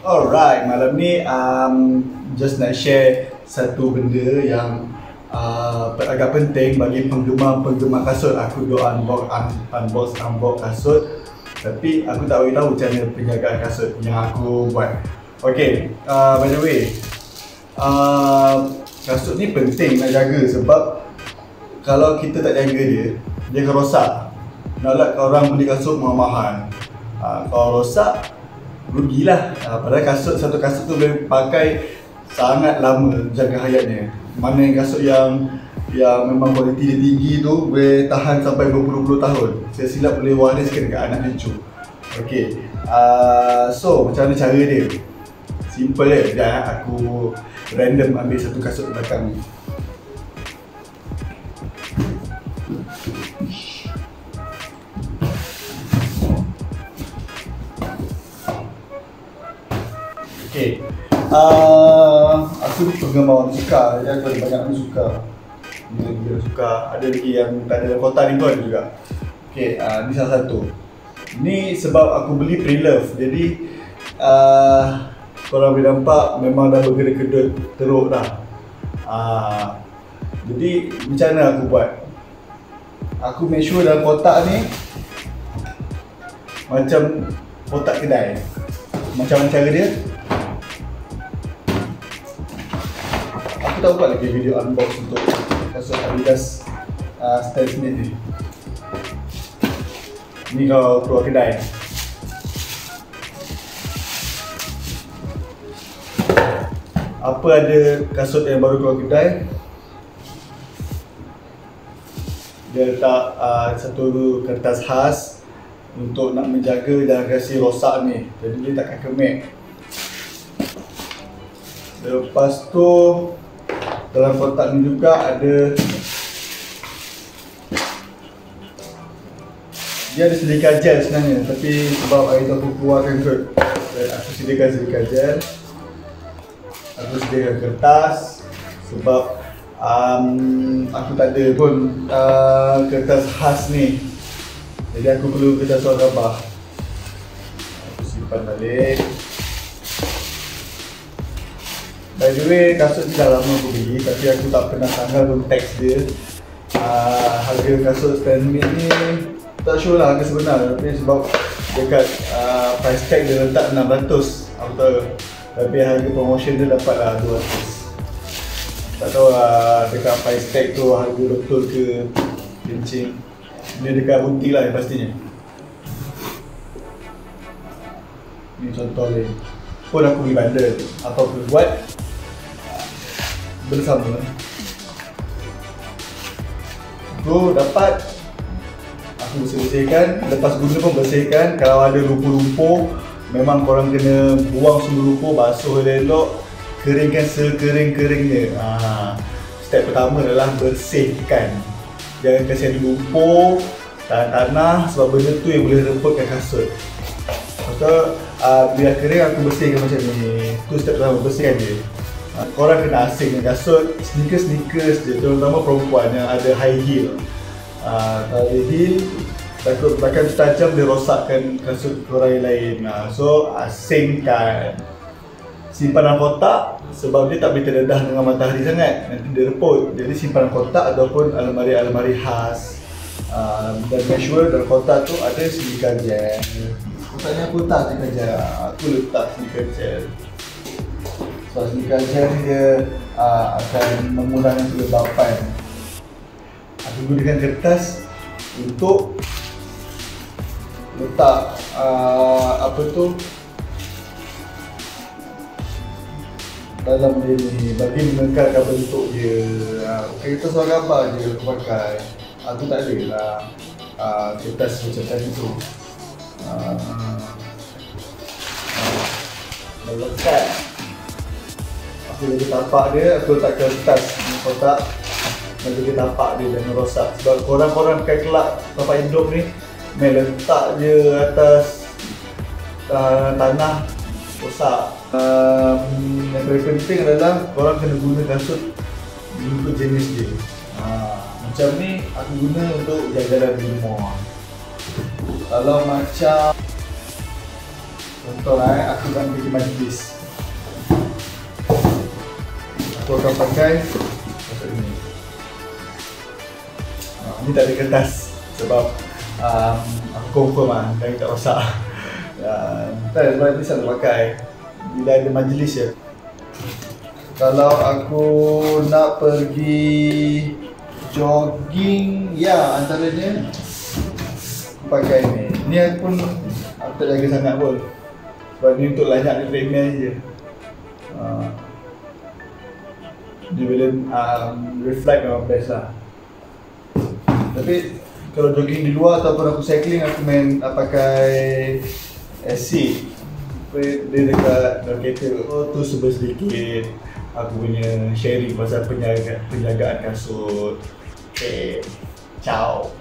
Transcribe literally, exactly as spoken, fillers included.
Alright, malam ni um, just nak share satu benda yang uh, agak penting bagi penggemar-penggemar kasut. Aku duk unbox, un, unbox, unbox kasut, tapi aku tak tahu macam mana penjagaan kasut yang aku buat. Okay, uh, by the way, uh, kasut ni penting nak jaga sebab kalau kita tak jaga dia, dia akan rosak. Naklah orang beli kasut mahal-mahal, uh, kalau rosak rugilah. Uh, padahal kasut, satu kasut tu boleh pakai sangat lama jaga hayatnya. Mana yang kasut yang yang memang kualiti dia tinggi tu boleh tahan sampai berpuluh-puluh tahun. Saya silap boleh wariskan dekat anak cucu. Okay, uh, so macam mana cara dia? Simple je. Sekejap eh, aku random ambil satu kasut di belakang ni. Okay, uh, aku penggemar orang suka, jadi aku ada banyak orang suka. Dia dia suka, ada lagi yang tak ada kota ni pun ada juga. Okay, uh, ni salah satu. Ni sebab aku beli pre-love, jadi uh, korang boleh nampak memang dah berkedut-kedut teruk dah. uh, Jadi macam mana aku buat? Aku make sure dalam kotak ni macam kotak kedai. Macam mana cara dia? Aku tak buat lagi video unbox untuk kasut Adidas uh, Stan Smith ni. Ni kalau keluar kedai. Apa ada kasut yang baru keluar kedai, dia letak uh, satu kertas khas untuk nak menjaga dan kasi rosak ni. Jadi dia takkan kemek. Lepas tu dalam kotak ni juga ada, dia ada silika gel sebenarnya, tapi sebab hari tu aku keluarkan kot, aku sediakan silika gel. Aku sediakan kertas sebab um, aku tak ada pun uh, kertas khas ni, jadi aku perlu kertas surat khabar. Aku simpan balik. By the way, kasut ni dah lama aku beli, tapi aku tak pernah tanggal pun teks dia. uh, Harga kasut Stan Smith ni tak sure lah harga sebenar, tapi sebab dekat uh, price tag dia letak enam ratus, aku tahu. Tapi harga promotion dia dapat lah dua ratus. Tak tahu lah dekat price tag tu harga betul ke kencing. Dia dekat bunti lah pastinya. Ni contoh ni pun aku beli bundle. Apa aku buat bersama. Aku dapat, aku bersih-bersihkan. Lepas guna pun bersihkan. Kalau ada lumpur-lumpur, memang korang kena buang semua lumpur, basuh elok, keringkan sekering-keringnya. ha. Step pertama adalah bersihkan. Jangan kasi ada lumpur, tanah-tanah, sebab benda tu yang boleh remputkan kasut. Lepas tu, uh, bila kering aku bersihkan macam ni. Tu step pertama, bersihkan dia. uh, Korang kena asing dengan kasut, sneakers-sneakers je, terutama perempuan yang ada high heel. uh, Kalau ada heel, takut belakang tajam dia rosakkan kasut korang yang lain. uh, So asingkan. Simpan dalam kotak sebab dia tak boleh terdedah dengan matahari sangat, nanti dia reput. Jadi simpan dalam kotak ataupun almari-almari khas. uh, Dan make sure dalam kotak tu ada silika gel. Kotaknya aku letak silika gel, aku letak silika gel. So silika gel ni dia uh, akan mengurangkan kelembapan. Aku gunakan kertas untuk letak uh, apa tu dalam dia ni, bagi mengekalkan bentuk dia. uh, Kertas surat khabar je aku pakai. Aku tak ada lah uh, kertas macam tadi tu. uh, uh, Melekat. Aku letak tapak dia, aku letak kertas di kotak dan letak tapak dia jangan rosak. Sebab korang-korang pakai kelak tapak hidup ni, main letak je atas uh, tanah, rosak. Um, yang paling penting adalah korang kena guna kasut untuk jenis dia. uh, Macam ni aku guna untuk jalan-jalan di rumah. Kalau macam Contoh lah eh, aku akan pergi majlis. Aku akan pakai kasut ini. Uh, ni tak ada kertas sebab um, aku confirm lah, kami tak rosak. Uh, tak, sebab ni selalu pakai bila ada majlis je. Kalau aku nak pergi jogging, ya antaranya aku pakai ni. Ni aku pun aku tak jaga sangat pun. Sebab ni untuk lanyak di treadmill je. Uh, dia bila um, reflect memang best lah. Tapi kalau jogging di luar ataupun aku cycling, aku main uh, pakai acid. Dia dekat dalam kereta. Oh, tu sebab sedikit aku punya sharing pasal penjagaan, penjagaan kasut. Okay, ciao.